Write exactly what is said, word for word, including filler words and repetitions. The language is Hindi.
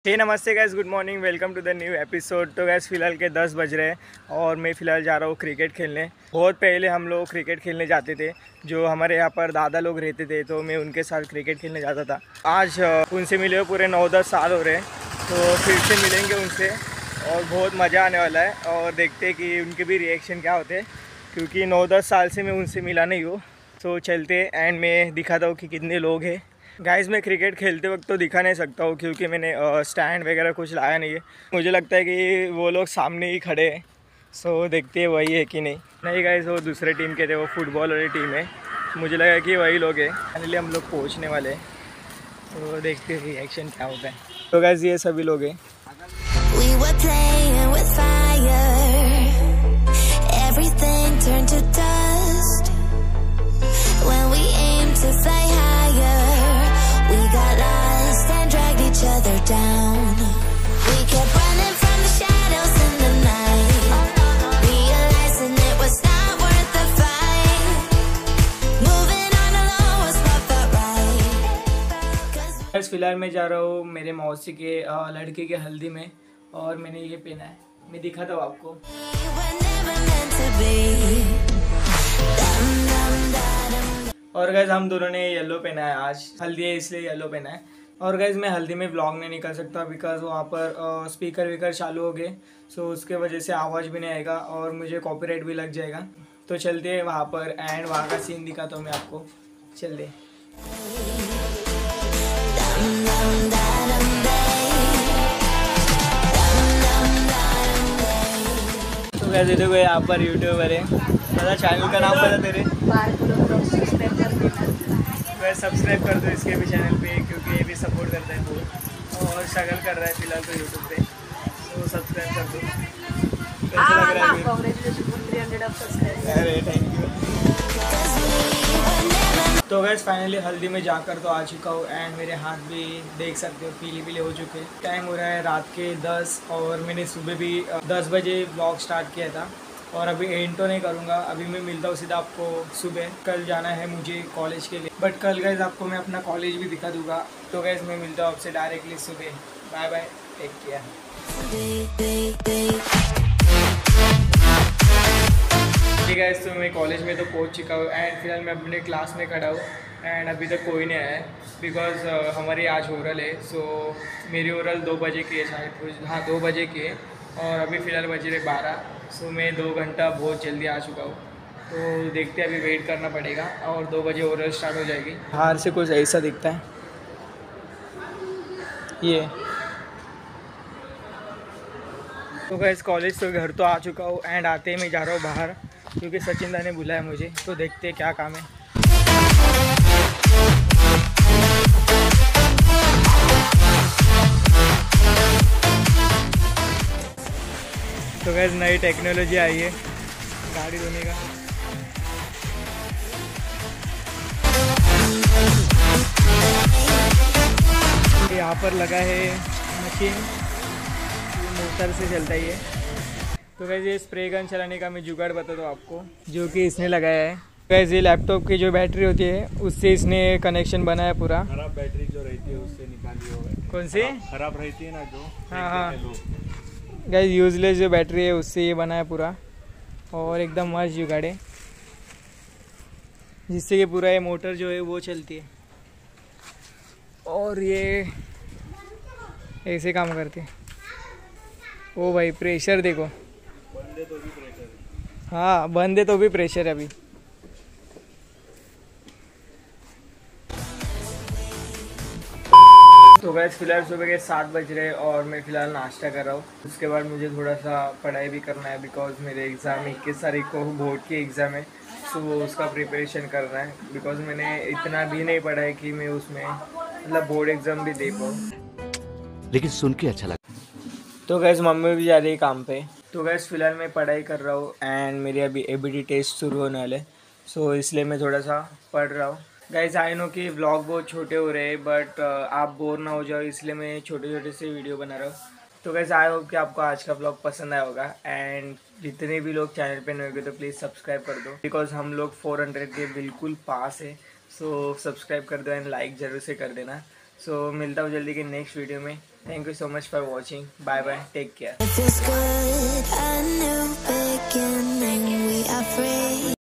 हे नमस्ते guys, good morning, welcome to the new episode. तो गैस फ़िलहाल के दस बज रहे हैं और मैं फ़िलहाल जा रहा हूँ क्रिकेट खेलने। बहुत पहले हम लोग क्रिकेट खेलने जाते थे, जो हमारे यहाँ पर दादा लोग रहते थे, तो मैं उनके साथ क्रिकेट खेलने जाता था। आज उनसे मिले हुए पूरे नौ दस साल हो रहे हैं, तो फिर से मिलेंगे उनसे और बहुत मज़ा आने वाला है। और देखते हैं कि उनके भी रिएक्शन क्या होते हैं, क्योंकि नौ दस साल से मैं उनसे मिला नहीं हूँ। तो चलते एंड मैं दिखाता हूँ कि कितने लोग हैं। गाइस, मैं क्रिकेट खेलते वक्त तो दिखा नहीं सकता हूँ, क्योंकि मैंने स्टैंड वगैरह कुछ लाया नहीं है। मुझे लगता है कि वो लोग सामने ही खड़े हैं, सो देखते हैं वही है कि नहीं। नहीं गाइस, वो दूसरे टीम के थे, वो फुटबॉल वाली टीम है। मुझे लगा कि वही लोग हैं। फाइनली हम लोग पहुँचने वाले हैं, तो देखते हैं रिएक्शन क्या होता है। तो गाइस, ये सभी लोग हैं। फिलहाल मैं जा रहा हूँ मेरे मौसी के लड़के के हल्दी में, और मैंने ये पहना है। मैं दिखाता हूँ आपको। और गाइज, हम दोनों ने येलो पहना है। आज हल्दी है इसलिए येलो पहना है। और गाइज, मैं हल्दी में व्लॉग नहीं निकाल सकता, बिकॉज वहाँ पर स्पीकर वीकर चालू हो गए, सो उसके वजह से आवाज़ भी नहीं आएगा और मुझे कॉपीराइट भी लग जाएगा। तो चलते हैं वहाँ पर एंड वहाँ का सीन दिखाता हूँ मैं आपको। चलते। तो वैसे देखो, यहाँ पर यूट्यूबर है। पता चैनल का नाम पता तेरे? वैसे सब्सक्राइब कर दो इसके भी चैनल पे, क्योंकि ये भी सपोर्ट करता है बहुत, और स्ट्रगल कर रहा है फिलहाल तो यूट्यूब पे, तो सब्सक्राइब कर दो। कैसा लग रहा है? अरे थैंक यू। तो गैस, फाइनली हल्दी में जाकर तो आ चुका हूँ एंड मेरे हाथ भी देख सकते हो पीले पीले हो चुके हैं। टाइम हो रहा है रात के दस, और मैंने सुबह भी दस बजे व्लॉग स्टार्ट किया था, और अभी एंड तो नहीं करूँगा। अभी मैं मिलता हूँ सीधा आपको सुबह। कल जाना है मुझे कॉलेज के लिए, बट कल गैस आपको मैं अपना कॉलेज भी दिखा दूँगा। तो गैस, मैं मिलता हूँ आपसे डायरेक्टली सुबह। Bye bye, take care. Guys, तो मैं कॉलेज में तो पहुंच चुका हूँ एंड फिलहाल मैं अपने क्लास में खड़ा हूँ एंड अभी तक कोई नहीं आया है, बिकॉज uh, हमारी आज ओरल है। सो so, मेरी ओरल दो बजे की है शायद, हाँ दो बजे की है, और अभी फ़िलहाल बज रहे बारह। सो so, मैं दो घंटा बहुत जल्दी आ चुका हूँ, तो देखते अभी वेट करना पड़ेगा और दो बजे ओरल स्टार्ट हो जाएगी। बाहर से कुछ ऐसा दिखता है ये। तो गाइस, कॉलेज से घर तो आ चुका हूँ एंड आते ही मैं जा रहा हूँ बाहर, क्योंकि सचिन दा ने बुलाया मुझे। तो देखते हैं क्या काम है। तो गाइस, नई टेक्नोलॉजी आई है गाड़ी धोने का। यहाँ पर लगा है मशीन, मोटर से चलता ही है। तो गाइस, ये स्प्रे गन चलाने का मैं जुगाड़ बता दूँ आपको, जो कि इसने लगाया है। गाइस, ये लैपटॉप की जो बैटरी होती है उससे इसने कनेक्शन बनाया पूरा। खराब बैटरी जो रहती है उससे निकाली होगा। कौन सी खराब रहती है ना जो? हाँ हाँ गाइस, यूजलेस जो बैटरी है उससे ये बनाया पूरा, और एकदम मस्त जुगाड़ है, जिससे ये पूरा ये मोटर जो है वो चलती है, और ये ऐसे काम करती है। ओ भाई, प्रेशर देखो। बंद है तो भी प्रेशर है। हाँ, बंद है तो भी प्रेशर है अभी। तो गैस, फिलहाल सुबह के सात बज रहे और मैं फ़िलहाल नाश्ता कर रहा हूँ। उसके बाद मुझे थोड़ा सा पढ़ाई भी करना है, बिकॉज मेरे एग्ज़ाम इक्कीस तारीख को बोर्ड की एग्ज़ाम है, सो उसका प्रिपरेशन करना है। बिकॉज मैंने इतना भी नहीं पढ़ा है कि मैं उसमें मतलब बोर्ड एग्ज़ाम भी दे पाऊँ। लेकिन सुन के अच्छा लगा। तो गैस, मम्मी भी जा रही है काम पे। तो गैस, फिलहाल मैं पढ़ाई कर रहा हूँ एंड मेरे अभी एबीटी टेस्ट शुरू होने वाले, सो इसलिए मैं थोड़ा सा पढ़ रहा हूँ। गाइस, आई नो कि व्लॉग बहुत छोटे हो रहे हैं, बट आप बोर ना हो जाओ, इसलिए मैं छोटे छोटे से वीडियो बना रहा हूँ। तो गाइस, आई होप कि आपको आज का व्लॉग पसंद आया होगा एंड जितने भी लोग चैनल पे नए होंगे तो प्लीज़ सब्सक्राइब कर दो, बिकॉज हम लोग फोर हंड्रेड के बिल्कुल पास है। सो सब्सक्राइब कर दो एंड लाइक ज़रूर से कर देना। सो मिलता हूँ जल्दी के नेक्स्ट वीडियो में। Thank you so much for watching. Bye bye. Take care. It feels good.